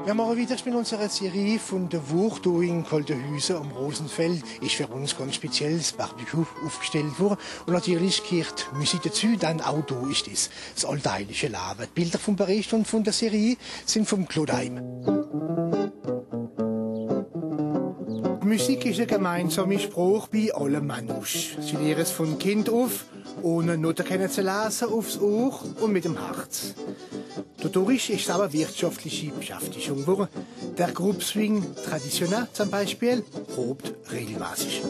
Wir machen weiter mit unserer Serie von der Woche hier in Kolderhüsen am Rosenfeld. Ist für uns ganz speziell das Barbecue aufgestellt worden. Und natürlich gehört Musik dazu, dann auch hier ist das alltägliche Leben. Die Bilder vom Bericht und von der Serie sind vom Claude Heim. Musik ist ein gemeinsamer Spruch bei allen Menschen. Sie lernen es von Kind auf, ohne Noten zu lesen, aufs Ohr und mit dem Herz. Dadurch ist es aber wirtschaftliche Beschäftigung geworden. Der Groupe Swing Traditionnel zum Beispiel probt regelmäßig.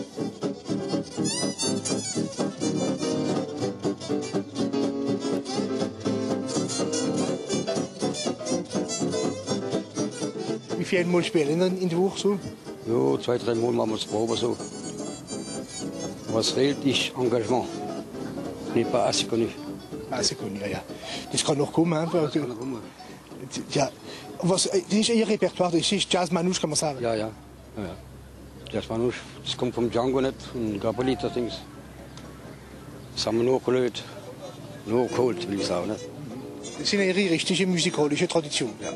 Wie viel Mal spielen in der Woche so? Ja, 2, 3 Mal machen wir das Probe so. Was fehlt, ist Engagement. Nicht pas assez connu. Assez connu, ja. Das kann noch kommen. Hein? Das kann noch kommen. Ja. Was, das ist Ihr Repertoire, das ist Jazz Manouche, kann man sagen? Ja, ja. Jazz Manouche, das kommt vom Django nicht, von Gabrielita Dings. Das haben wir nur gelöst. Nur geholt, will ich sagen. Nicht? Das ist Ihre richtige musikalische Tradition. Ja.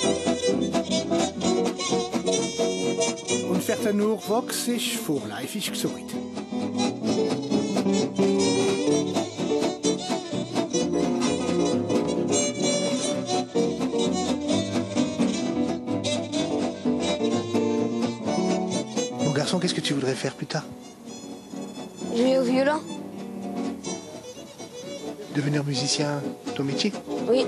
Und für den Nachwuchs ist vorläufig gesorgt. Mon garçon, qu'est-ce que tu voudrais faire plus tard? Jouer au violon? Devenir musicien, ton métier? Oui.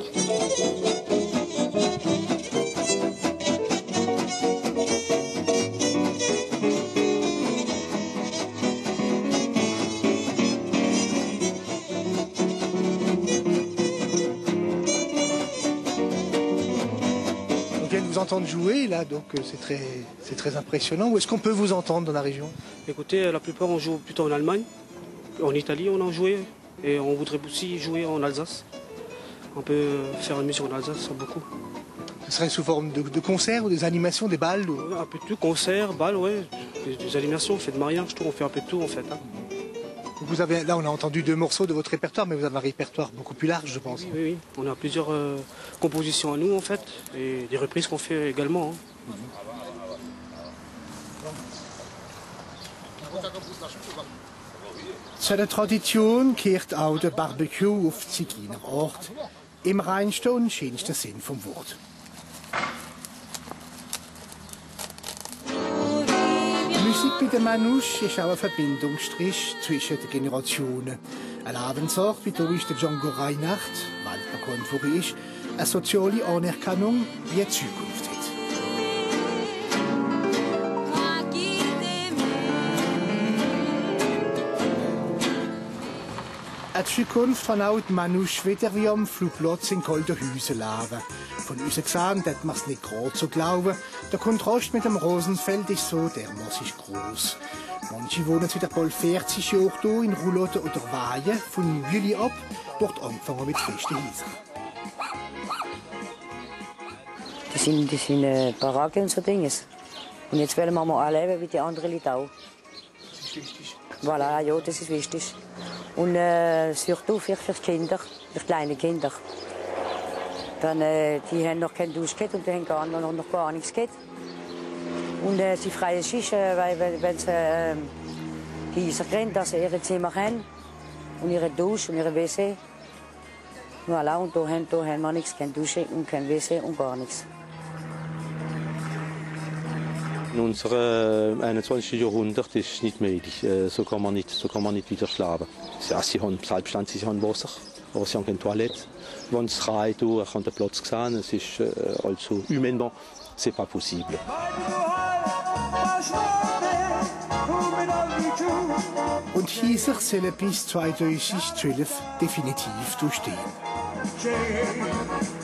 On vient de vous entendre jouer là, donc c'est très impressionnant. Où est-ce qu'on peut vous entendre dans la région? Écoutez, la plupart on joue plutôt en Allemagne, en Italie on a joué et on voudrait aussi jouer en Alsace. On peut faire une musique en Alsace, beaucoup. Ce serait sous forme de concerts ou des animations, des balles ou... Un peu de tout, concerts, balles, ouais, des animations, on fait de mariage, tout, on fait un peu de tout en fait. Hein. Vous avez, là on a entendu 2 morceaux de votre répertoire, mais vous avez un répertoire beaucoup plus large, je pense. Oui, oui, oui. On a plusieurs compositions à nous en fait, et des reprises qu'on fait également. Hein. Zu der Tradition gehört auch der Barbecue auf Ziginer Ort, im reinsten und schönsten Sinn vom Wort. Musik bei der Manouche ist auch ein Verbindungsstrich zwischen den Generationen. Ein Lebensart wie hier ist der Django Reinhardt, weltbekannt wo er ist, eine soziale Anerkennung wie eine Zukunft hat. Eine Zukunft von auch die Manouche wieder wie am Flugplatz in Kolderhüsen leben. Von uns gesehen, dass man es nicht gerade so glauben. Der Kontrast mit dem Rosenfeld ist so dermaßen groß. Manche wohnen seit bald 40 Jahren hier in Roulotte oder Weihen, von Juli ab, dort angefangen mit festen Häusern. Das sind Baracken und so Dinge. Und jetzt wollen wir mal leben wie die anderen Leute auch. Das ist wichtig. Voilà, ja, das ist wichtig. Und surtout für die Kinder, für kleine Kinder. Dann, die haben noch kein Duschkett und die haben noch gar nichts gehabt. Und sie freuen sich, wenn sie Häuser kennen, dass sie ihre Zimmer haben und ihre Dusche und ihre WC. Voilà, und da haben wir nichts, keine Dusche und kein WC und gar nichts. In unserem 21. Jahrhundert ist es nicht möglich. So kann man nicht wieder schlafen. Ja, sie haben selbstverständlich Wasser, aber sie haben keine Toilette. Wenn es reicht, ich habe den Platz gesehen, es ist also humainement, c'est pas possible. Und Häuser sollen bis 2012 definitiv durchstehen.